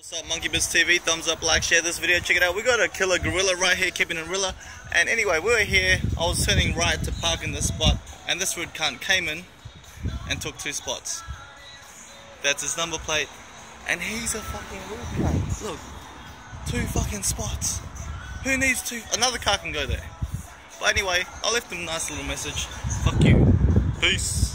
What's up, Monkey Biz TV? Thumbs up, like, share this video, check it out. We got a killer gorilla right here, keeping a gorilla. And anyway, we were here, I was turning right to park in this spot, and this rude cunt came in and took 2 spots. That's his number plate, and he's a fucking rude cunt. Look, 2 fucking spots. Who needs 2? Another car can go there. But anyway, I left him a nice little message. Fuck you. Peace.